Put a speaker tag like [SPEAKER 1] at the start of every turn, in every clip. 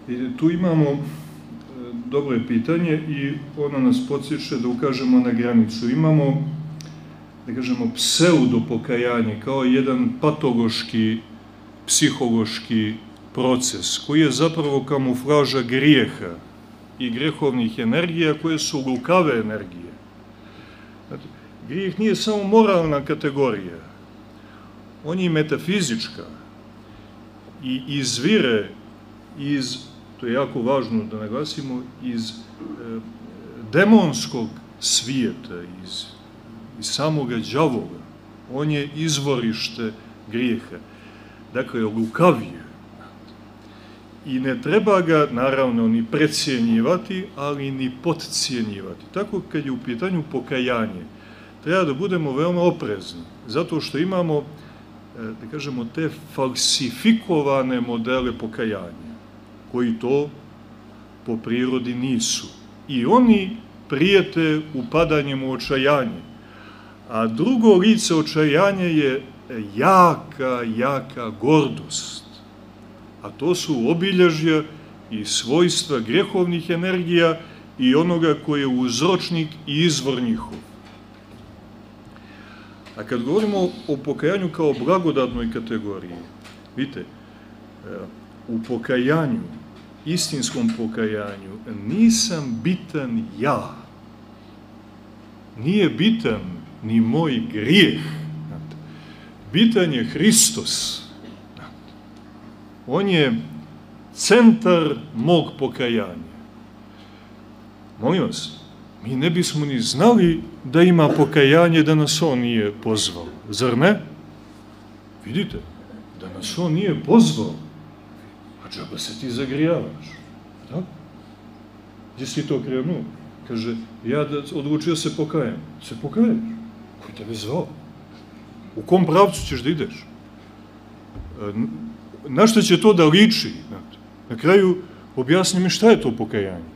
[SPEAKER 1] Tu imamo dobro je pitanje i ono nas podsjeća da ukažemo na granicu. Imamo, da kažemo, pseudopokajanje kao jedan patološki, psihološki proces koji je zapravo kamuflaža grijeha i grehovnih energija koje su lukave energije. Grijeh nije samo moralna kategorija, on je i metafizička i izvire iz, to je jako važno da naglasimo, iz demonskog svijeta, iz samoga đavola. On je izvorište grijeha. Dakle, lukav je. I ne treba ga, naravno, ni precijenjivati, ali ni podcijenjivati. Tako kad je u pitanju pokajanje, treba da budemo veoma oprezni, zato što imamo, da kažemo, te falsifikovane modele pokajanja, koji to po prirodi nisu. I oni prijete upadanjem u očajanje. A drugo lice očajanja je jaka gordost. A to su obilježja i svojstva grehovnih energija i onoga koji je uzročnik i izvor njihov. A kad govorimo o pokajanju kao blagodatnoj kategoriji, vidite, u pokajanju, istinskom pokajanju, nisam bitan ja. Nije bitan ni moj grijeh. Bitan je Hristos. On je centar mog pokajanja. Molim vas, mi ne bismo ni znali da ima pokajanje da nas on nije pozvao. Zar ne? Vidite, da nas on nije pozvao, a džaba se ti zagrijavaš. Da? Gdje si to krenuo? Kaže, ja odlučio se pokajem. Se pokaješ? Koji tebe zvao? U kom pravcu ćeš da ideš? Na što će to da liči? Na kraju objasni mi šta je to pokajanje.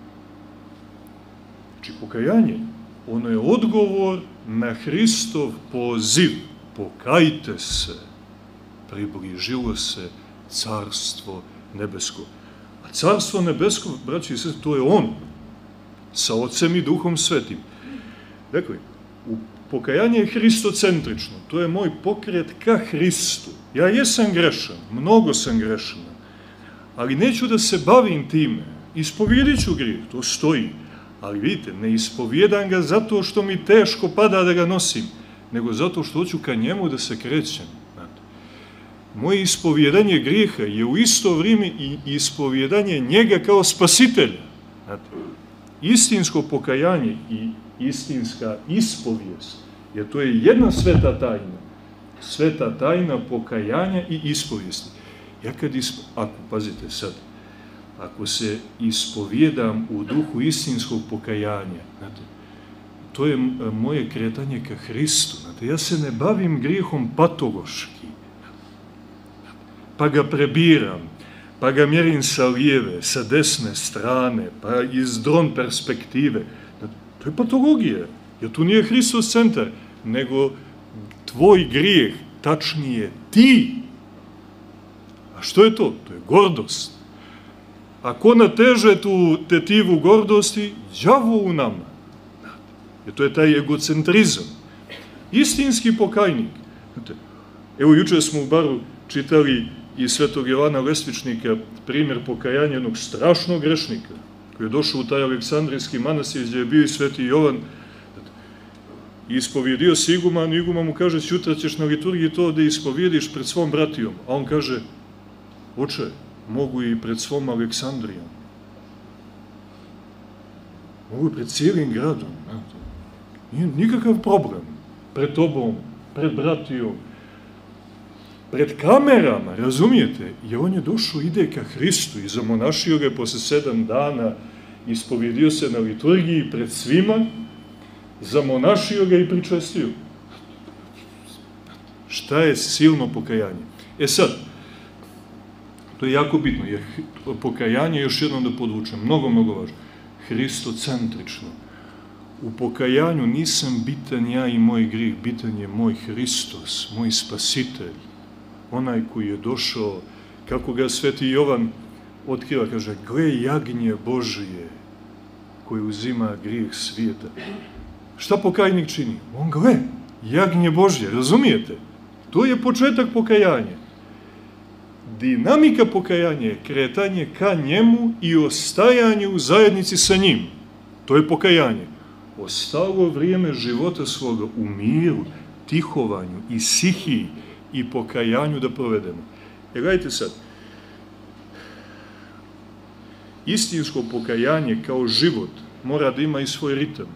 [SPEAKER 1] Znači, pokajanje, ono je odgovor na Hristov poziv. Pokajte se, približilo se carstvo nebesko. A carstvo nebesko, braći i sestre, to je on, sa Otcem i Duhom Svetim. Dakle, pokajanje je hristocentrično, to je moj pokret ka Hristu. Ja jesam grešan, mnogo sam grešan, ali neću da se bavim time. Ispovijedit ću grijeh, to stoji. Ali vidite, ne ispovijedam ga zato što mi teško pada da ga nosim, nego zato što hoću ka njemu da se krećem. Moje ispovijedanje grijeha je u isto vrijeme i ispovijedanje njega kao spasitelja. Istinsko pokajanje i istinska ispovijest, jer to je jedna sveta tajna. Sveta tajna pokajanja i ispovijesti. Ja kad pazite sad, ako se ispovijedam u duhu istinskog pokajanja, to je moje kretanje ka Hristu. Ja se ne bavim grijehom patološki, pa ga prebiram, pa ga mjerim sa lijeve, sa desne strane, pa iz dron perspektive. To je patologija, jer tu nije Hristos centar, nego tvoj grijeh, tačnije ti. A što je to? To je gordost. A ko nateže tu tetivu gordosti? Đavo u nama. Jer to je taj egocentrizam. Istinski pokajnik. Evo, juče smo u baru čitali iz Svetog Jovana Lestvičnika primjer pokajanja jednog strašnog grešnika koji je došao u taj Aleksandrijski manastir gdje je bio i Sveti Jovan i ispovjedio se iguman, i iguman mu kaže, sutra ćeš na liturgiji to da ispovjediš pred svom bratijom. A on kaže, oče, mogu i pred svom Aleksandrijom. Mogu i pred cijelim gradom. Nije nikakav problem. Pred tobom, pred bratijom, pred kamerama, razumijete? I on je došao, ide ka Hristu i zamonašio ga posle 7 dana, ispovjedio se na liturgiji pred svima, zamonašio ga i pričestio. Šta je silno pokajanje? E sad, to je jako bitno, jer pokajanje, još jednom da podvučem, mnogo važno, hristocentrično. U pokajanju nisam bitan ja i moj grijeh, bitan je moj Hristos, moj spasitelj, onaj koji je došao, kako ga Sveti Jovan otkriva, kaže, gle jagnje Božije koje uzima grijeh svijeta. Šta pokajnik čini? On gle, jagnje Božje, razumijete? To je početak pokajanja. Dinamika pokajanja je kretanje ka njemu i ostajanje u zajednici sa njim. To je pokajanje. Ostalo vrijeme života svoga u miru, tihovanju i sihiji i pokajanju da provedemo. Gledajte sad, istinsko pokajanje kao život mora da ima i svoj ritam,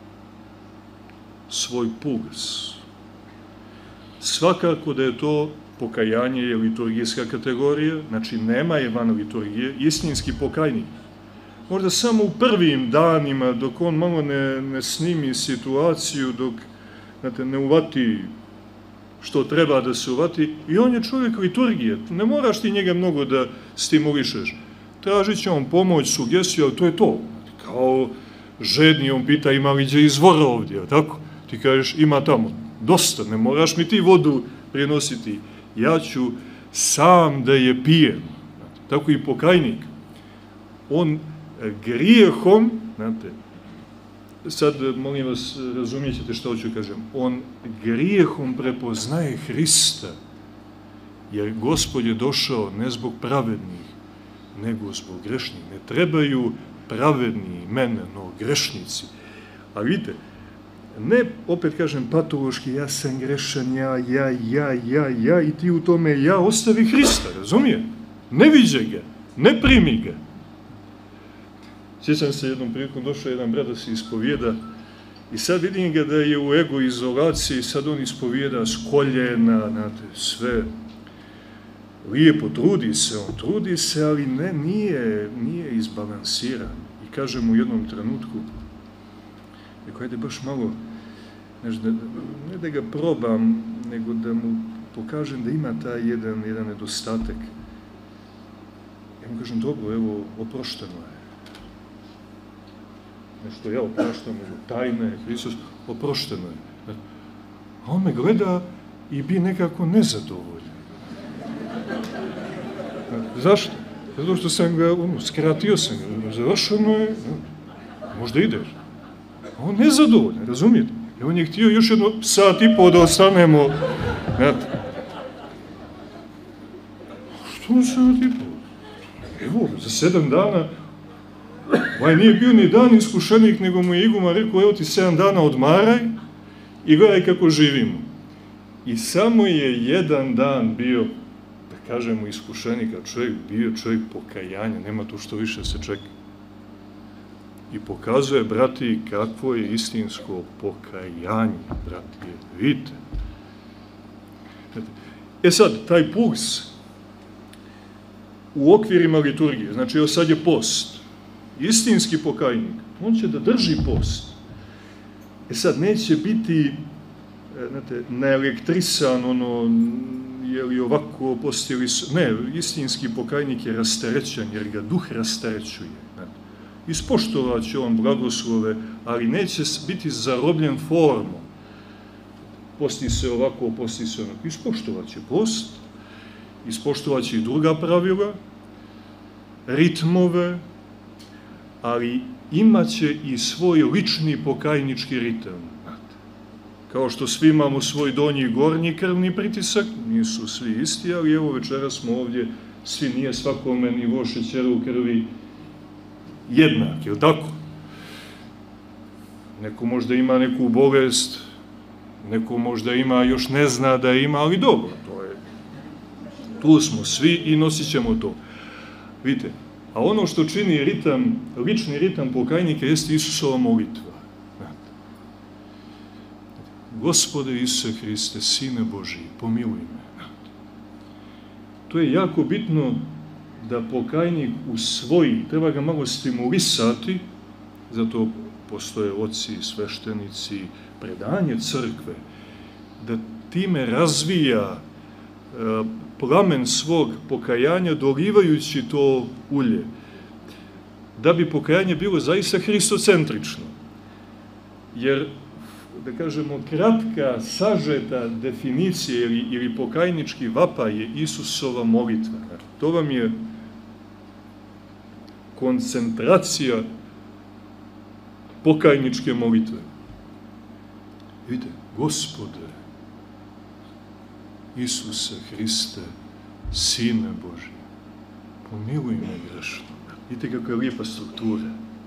[SPEAKER 1] svoj puls. Svakako da je to pokajanje je liturgijska kategorija, znači nema je van liturgije, istinski pokajnik. Možda samo u prvim danima, dok on malo ne snimi situaciju, dok ne uvati što treba da se uvati, i on je čovjek liturgije. Ne moraš ti njega mnogo da stimulišeš. Tražit će on pomoć, sugestiju, ali to je to. Kao žedni, on pita ima li gdje izvora ovdje, tako? Ti kažeš ima tamo. Dosta, ne moraš mi ti vodu prenositi. Ja ću sam da je pijem. Tako i pokajnik. On grijehom, znate, sad molim vas razumijet ćete što hoću kažem, on grijehom prepoznaje Hrista, jer Gospod je došao ne zbog pravednih, nego zbog grešnih. Ne trebaju pravedni mene, no grešnici. A vidite, ne, opet kažem, patološki, ja sam grešan, ja, i ti u tome ja, ostavi Hrista, razumije? Ne viđe ga, ne primi ga. Sjećam se, jednom prilikom došao jedan brat da se ispovijeda i sad vidim ga da je u egoizolaciji, sad on ispovijeda s koljena, znate, sve lijepo, trudi se, ali nije izbalansiran. I kaže mu u jednom trenutku, rekao, ajde baš malo, ne da ga probam, nego da mu pokažem da ima taj jedan nedostatak. Ja mu kažem, dobro, evo, oprošteno je. Nešto ja opraštam, tajne, Hristos, oprošteno je. A on me gleda i bi nekako nezadovoljan. Zašto? Zato što sam ga, skratio sam ga, završeno je, možda ideš. A on nezadovoljan, razumijete? I on je htio još jedno sat i pol da ostanemo, znate. Što sat i pol? Evo, za 7 dana, nije bio ni dan iskušenik, nego mu je iguma rekao, evo ti 7 dana odmaraj i gledaj kako živimo. I samo je jedan dan bio, da kažemo, iskušenika, bio čovjek pokajanja, nema tu što više se čeka. I pokazuje, brati, kakvo je istinsko pokajanje, brati, vidite. E sad, taj puls u okvirima liturgije, znači evo sad je post, istinski pokajnik, on će da drži post. E sad, neće biti, znate, naelektrisan, je li ovako post ili... Ne, istinski pokajnik je rasterećen, jer ga duh rasterećuje. Ispoštovat će on blagoslove, ali neće biti zarobljen formom. Posti se ovako, posti se onako. Ispoštovat će post, ispoštovat će i druga pravila, ritmove, ali imaće i svoj lični pokajnički ritam. Kao što svi imamo svoj donji i gornji krvni pritisak, nisu svi isti, ali evo večera smo ovdje, svi nije svakome nivo šećera u krvi jednak, je li tako? Neko možda ima neku bolest, neko možda ima, još ne zna da ima, ali dobro, to je, tu smo svi i nosit ćemo to. Vidite, a ono što čini ritam, lični ritam pokajnika jeste Isusova molitva. Gospode Isuse Hriste, Sine Božiji, pomiluj me. To je jako bitno da pokajnik usvoji, treba ga malo stimulisati, zato postoje oci, sveštenici, predanje crkve, da time razvija plamen svog pokajanja dolivajući to ulje, da bi pokajanje bilo zaista hristocentrično. Jer, da kažemo, kratka, sažeta definicija ili pokajnički vapaj je Isusova molitva. To vam je koncentracija pokajničke molitve. Vidite, Gospode, Isuse Hriste, Sine Božji, pomiluj me grešnog. Vidite kako je lijepa struktura.